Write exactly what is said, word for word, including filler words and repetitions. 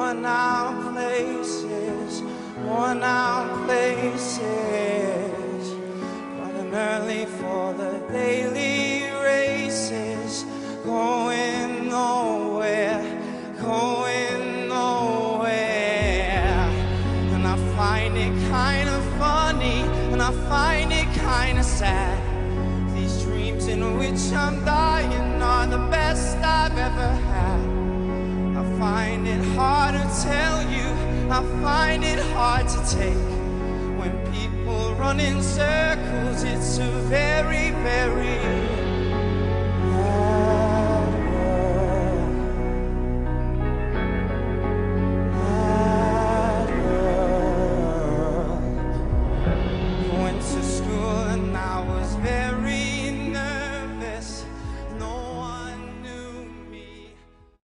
worn out places, worn out places, running early for the daily races, going nowhere, going nowhere. And I find it kind of funny, and I find it kind of sad. These dreams in which I'm dying are the best I've ever had. I find it hard to tell you, I find it hard to take. When people run in circles, it's a very, very hard world. Hard world. Went to school and I was very